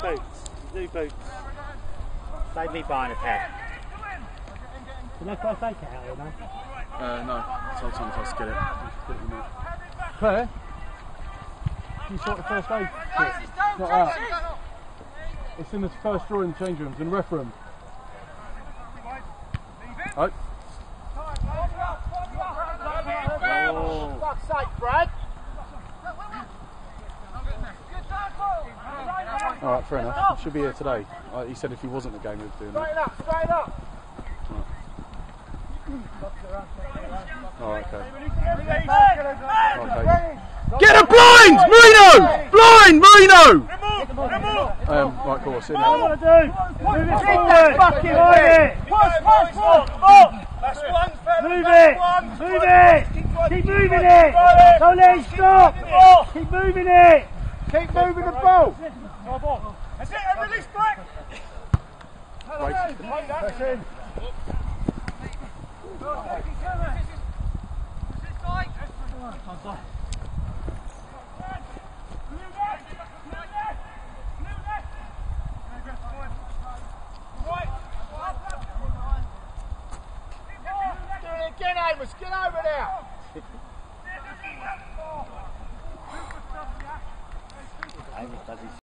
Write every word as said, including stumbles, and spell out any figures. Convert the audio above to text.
boots. New boots. Save me buying a pair. Did I first aid kit out here, man? Uh, no, I told someone else to get it. Claire? You sort the first aid kit? It's not out. It's in the first drawer in the change rooms, in the ref room. Oh. Oh. Fuck's sake, Brad! Alright, fair enough. He should be here today. Uh, he said if he wasn't at the game, he'd do it. Straighten up, straighten up! Alright, okay. Okay. Get a blind! Marino! Blind! Marino! Remove! Remove! Um, right, cool, sit What do you down. want to do? Move it forward! Fucking hold it! Push, push, push! That's one, fella. Move That's it! one. Move it! Keep moving it! Don't let it stop! Keep moving it! Keep moving the ball! That's it, and release back! Right. Press in. Get Amos, get over there! Amos does his